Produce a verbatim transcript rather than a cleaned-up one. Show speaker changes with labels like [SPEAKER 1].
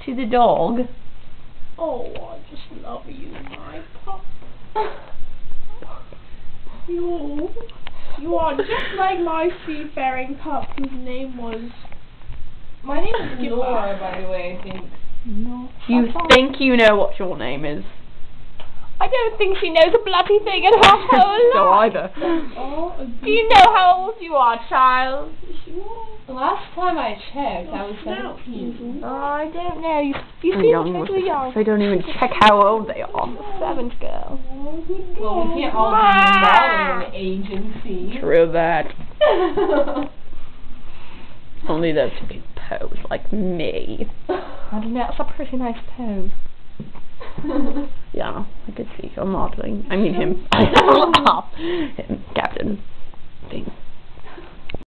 [SPEAKER 1] She's a dog.
[SPEAKER 2] Oh, I just love you, my pup. You, you are just like my seafaring pup whose name was...
[SPEAKER 3] My name is Laura, by the way, I think.
[SPEAKER 2] No.
[SPEAKER 1] You think you know what your name is?
[SPEAKER 2] I don't think she knows a bloody thing in her whole
[SPEAKER 1] So
[SPEAKER 2] life.
[SPEAKER 1] either.
[SPEAKER 2] Oh, do you know how old you are, child?
[SPEAKER 3] The last time I checked, I was seventeen.
[SPEAKER 2] Oh, I don't know. You, you
[SPEAKER 1] I'm
[SPEAKER 2] seem
[SPEAKER 1] young
[SPEAKER 2] to
[SPEAKER 1] with
[SPEAKER 2] be young.
[SPEAKER 1] They don't even check how old they are.
[SPEAKER 2] Seventh girl.
[SPEAKER 3] Well, we can't all be involved in an agency.
[SPEAKER 1] True that. Only those who can pose like me.
[SPEAKER 2] I don't know, that's a pretty nice pose.
[SPEAKER 1] Yeah, I could see her modeling. I mean him. him, Captain. Thing.